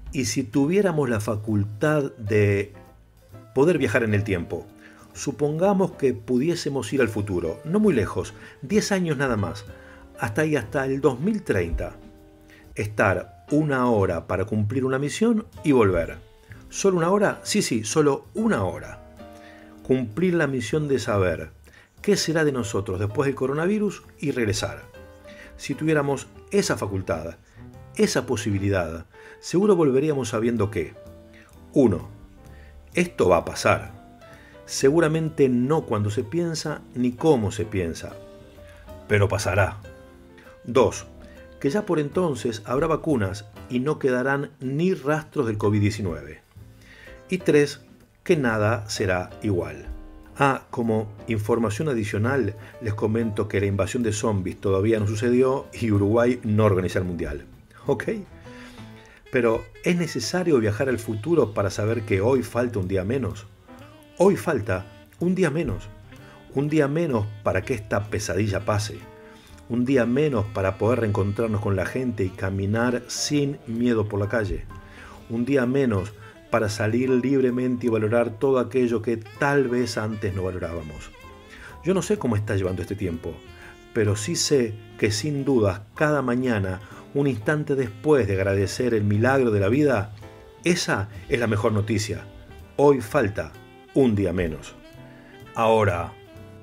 ¿Y si tuviéramos la facultad de poder viajar en el tiempo? Supongamos que pudiésemos ir al futuro, no muy lejos, 10 años nada más, hasta ahí, hasta el 2030. Estar una hora para cumplir una misión y volver. ¿Solo una hora? Sí, sí, solo una hora. Cumplir la misión de saber qué será de nosotros después del coronavirus y regresar. Si tuviéramos esa facultad, esa posibilidad, seguro volveríamos sabiendo que 1. Esto va a pasar. Seguramente no cuando se piensa ni cómo se piensa, pero pasará. 2. Que ya por entonces habrá vacunas y no quedarán ni rastros del COVID-19. Y 3. Que nada será igual. Como información adicional, les comento que la invasión de zombies todavía no sucedió y Uruguay no organiza el mundial. ¿Ok? Pero ¿es necesario viajar al futuro para saber que hoy falta un día menos? Hoy falta un día menos. Un día menos para que esta pesadilla pase. Un día menos para poder reencontrarnos con la gente y caminar sin miedo por la calle. Un día menos para salir libremente y valorar todo aquello que tal vez antes no valorábamos. Yo no sé cómo está llevando este tiempo, pero sí sé que sin dudas cada mañana, un instante después de agradecer el milagro de la vida, esa es la mejor noticia. Hoy falta un día menos. Ahora,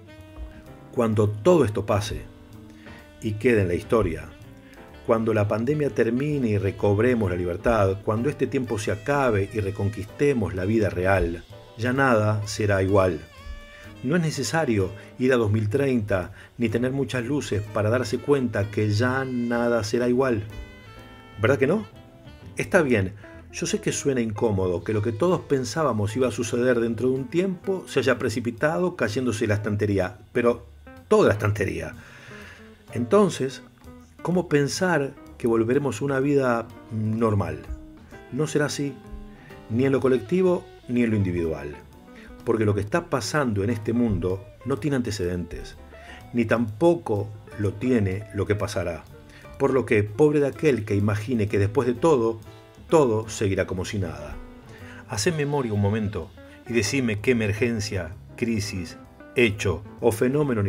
cuando todo esto pase y quede en la historia, cuando la pandemia termine y recobremos la libertad, cuando este tiempo se acabe y reconquistemos la vida real, ya nada será igual. No es necesario ir a 2030 ni tener muchas luces para darse cuenta que ya nada será igual. ¿Verdad que no? Está bien, yo sé que suena incómodo que lo que todos pensábamos iba a suceder dentro de un tiempo se haya precipitado cayéndose la estantería, pero toda la estantería. Entonces, ¿cómo pensar que volveremos a una vida normal? No será así, ni en lo colectivo ni en lo individual. Porque lo que está pasando en este mundo no tiene antecedentes, ni tampoco lo tiene lo que pasará. Por lo que, pobre de aquel que imagine que después de todo seguirá como si nada. Haced memoria un momento y decime qué emergencia, crisis, hecho o fenómeno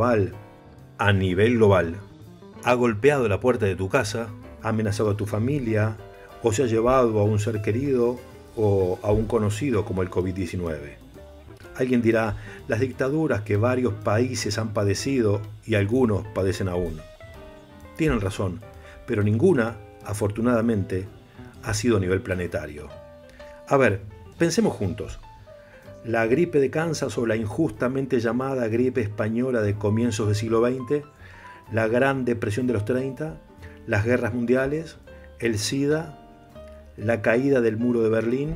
a nivel global, ha golpeado la puerta de tu casa, ha amenazado a tu familia, o se ha llevado a un ser querido o a un conocido como el COVID-19. Alguien dirá, las dictaduras que varios países han padecido y algunos padecen aún. Tienen razón, pero ninguna, afortunadamente, ha sido a nivel planetario. A ver, pensemos juntos. La gripe de Kansas o la injustamente llamada gripe española de comienzos del siglo XX, la Gran Depresión de los 30, las guerras mundiales, el SIDA, la caída del muro de Berlín,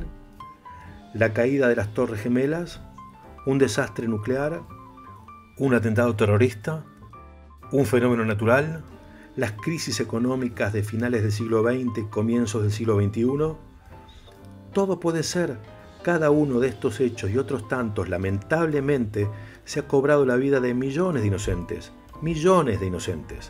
la caída de las Torres Gemelas, un desastre nuclear, un atentado terrorista, un fenómeno natural, las crisis económicas de finales del siglo XX, comienzos del siglo XXI. Todo puede ser. Cada uno de estos hechos y otros tantos, lamentablemente, se ha cobrado la vida de millones de inocentes. Millones de inocentes.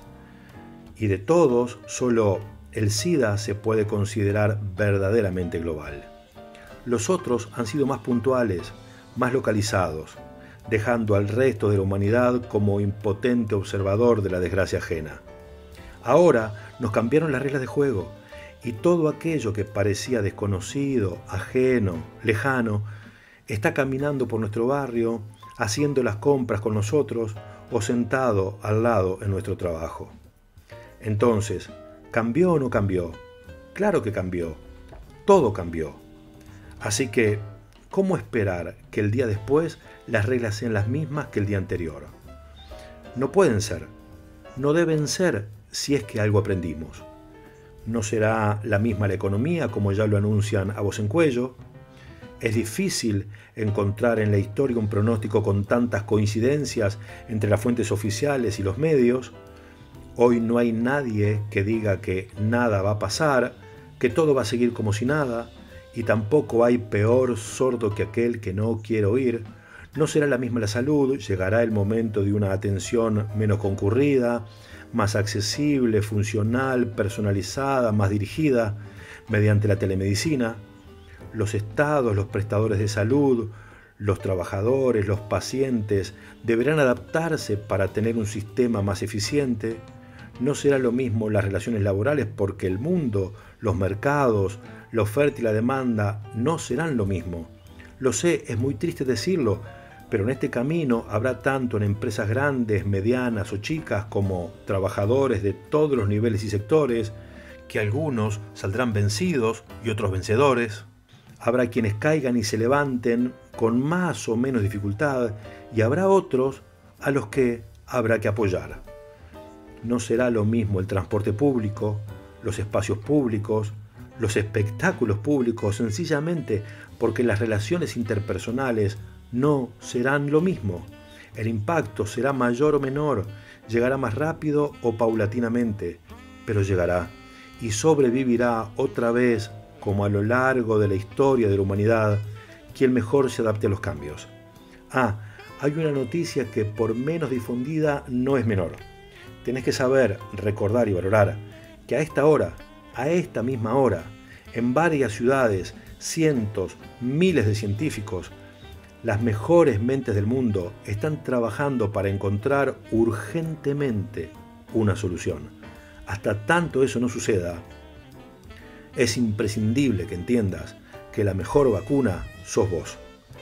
Y de todos, solo el SIDA se puede considerar verdaderamente global. Los otros han sido más puntuales, más localizados, dejando al resto de la humanidad como impotente observador de la desgracia ajena. Ahora nos cambiaron las reglas de juego y todo aquello que parecía desconocido, ajeno, lejano, está caminando por nuestro barrio, haciendo las compras con nosotros o sentado al lado en nuestro trabajo. Entonces, ¿cambió o no cambió? Claro que cambió. Todo cambió. Así que, ¿cómo esperar que el día después las reglas sean las mismas que el día anterior? No pueden ser. No deben ser si es que algo aprendimos. No será la misma la economía, como ya lo anuncian a voz en cuello. Es difícil encontrar en la historia un pronóstico con tantas coincidencias entre las fuentes oficiales y los medios. Hoy no hay nadie que diga que nada va a pasar, que todo va a seguir como si nada, y tampoco hay peor sordo que aquel que no quiere oír. No será la misma la salud, llegará el momento de una atención menos concurrida, más accesible, funcional, personalizada, más dirigida. mediante la telemedicina. Los estados, los prestadores de salud, los trabajadores, los pacientes deberán adaptarse para tener un sistema más eficiente. No será lo mismo las relaciones laborales porque el mundo, los mercados, la oferta y la demanda no serán lo mismo. Lo sé, es muy triste decirlo, pero en este camino habrá tanto en empresas grandes, medianas o chicas como trabajadores de todos los niveles y sectores, que algunos saldrán vencidos y otros vencedores. Habrá quienes caigan y se levanten con más o menos dificultad y habrá otros a los que habrá que apoyar. No será lo mismo el transporte público, los espacios públicos, los espectáculos públicos, sencillamente porque las relaciones interpersonales no serán lo mismo. El impacto será mayor o menor, llegará más rápido o paulatinamente, pero llegará y sobrevivirá otra vez, como a lo largo de la historia de la humanidad, quien mejor se adapte a los cambios. Hay una noticia que por menos difundida no es menor. Tenés que saber, recordar y valorar que a esta hora, a esta misma hora, en varias ciudades, cientos, miles de científicos, las mejores mentes del mundo están trabajando para encontrar urgentemente una solución. Hasta tanto eso no suceda, es imprescindible que entiendas que la mejor vacuna sos vos.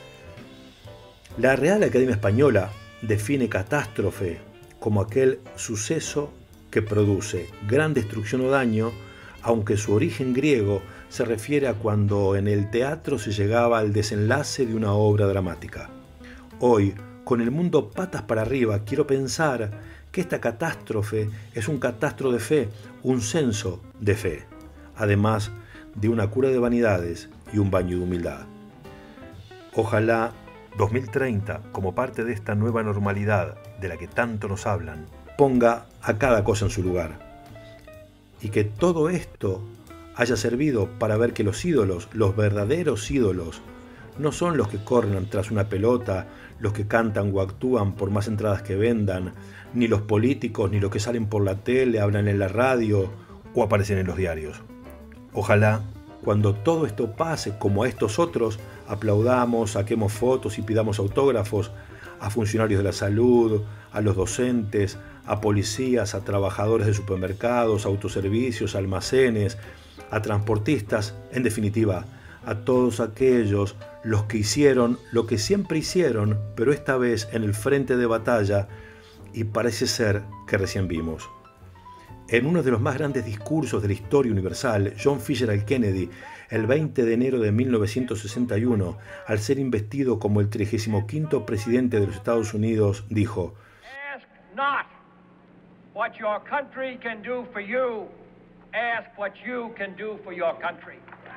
La Real Academia Española define catástrofe como aquel suceso que produce gran destrucción o daño, aunque su origen griego se refiere a cuando en el teatro se llegaba al desenlace de una obra dramática. Hoy, con el mundo patas para arriba, quiero pensar que esta catástrofe es un catastro de fe, un censo de fe, además de una cura de vanidades y un baño de humildad. Ojalá 2030, como parte de esta nueva normalidad de la que tanto nos hablan, ponga a cada cosa en su lugar. Y que todo esto haya servido para ver que los ídolos, los verdaderos ídolos, no son los que corren tras una pelota, los que cantan o actúan por más entradas que vendan, ni los políticos, ni los que salen por la tele, hablan en la radio o aparecen en los diarios. Ojalá, cuando todo esto pase como a estos otros, aplaudamos, saquemos fotos y pidamos autógrafos a funcionarios de la salud, a los docentes, a policías, a trabajadores de supermercados, autoservicios, almacenes, a transportistas, en definitiva, a todos aquellos los que hicieron lo que siempre hicieron, pero esta vez en el frente de batalla, y parece ser que recién vimos. En uno de los más grandes discursos de la historia universal, John Fitzgerald Kennedy, el 20 de enero de 1961, al ser investido como el 35º presidente de los Estados Unidos, dijo: Ask not what your country can do for you, ask what you can do for your country.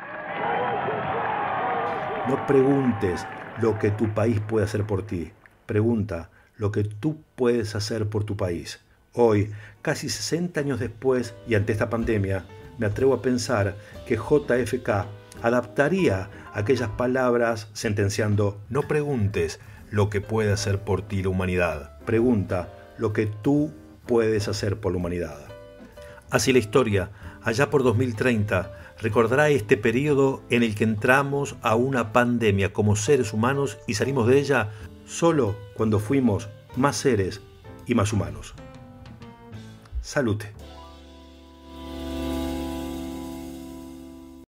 No preguntes lo que tu país puede hacer por ti, pregunta lo que tú puedes hacer por tu país. Hoy, casi 60 años después y ante esta pandemia, me atrevo a pensar que JFK adaptaría aquellas palabras sentenciando: no preguntes lo que puede hacer por ti la humanidad, pregunta lo que tú puedes hacer por la humanidad. Así la historia, allá por 2030, recordará este periodo en el que entramos a una pandemia como seres humanos y salimos de ella solo cuando fuimos más seres y más humanos. Salute.